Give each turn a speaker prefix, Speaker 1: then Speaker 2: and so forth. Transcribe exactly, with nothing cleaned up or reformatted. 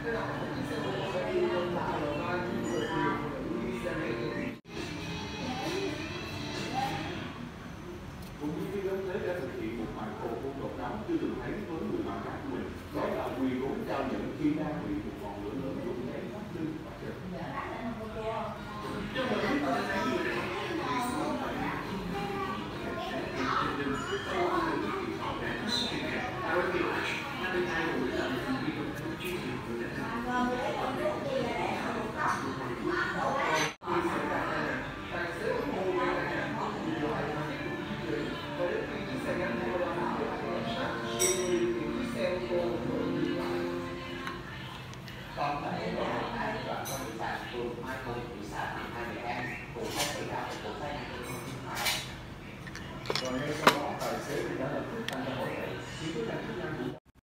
Speaker 1: Cũng như cái nhóm thuế đã thực hiện một bài khổ công độc đáo chưa từng thấy với người bạn gái của mình, đó là quỳ gối giao nhận khi đang bị một ngọn lửa lớn đốt cháy khắp lưng và chân.
Speaker 2: Còn tại hai đoạn trong thị xã phường Mai Phục, thị xã Tiền Hai Nghệ An cũng đã xảy ra một vụ tai nạn giao thông nghiêm trọng.
Speaker 1: Rồi ngay sau đó tài xế đã lập tức tăng ra bỏ chạy. Chỉ có là chức năng của